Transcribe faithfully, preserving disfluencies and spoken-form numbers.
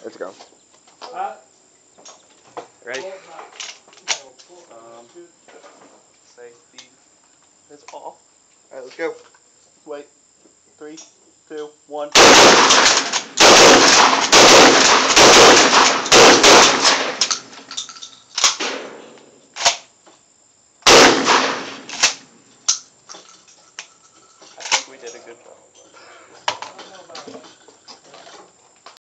Let's go. Ready? Um, safety is off. Alright, let's go. Wait. Three, two, one. I think we did a good job.